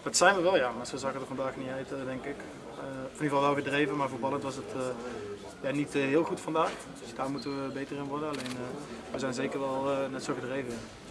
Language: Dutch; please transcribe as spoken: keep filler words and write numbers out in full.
Dat zijn we wel, ja, maar ze zag er vandaag niet uit, denk ik. Uh, in ieder geval wel gedreven, maar voetballend was het uh, ja, niet uh, heel goed vandaag. Dus daar moeten we beter in worden. Alleen uh, we zijn zeker wel uh, net zo gedreven.